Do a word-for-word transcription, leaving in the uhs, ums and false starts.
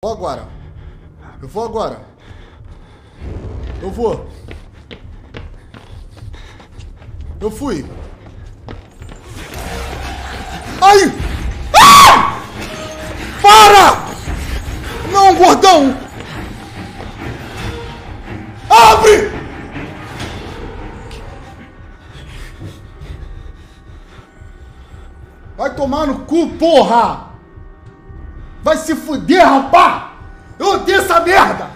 Vou agora. Eu vou agora. Eu vou. Eu fui. Ai! Ah! Para! Não, gordão! Abre! Vai tomar no cu, porra! Vai se fuder, rapá! Eu odeio essa merda!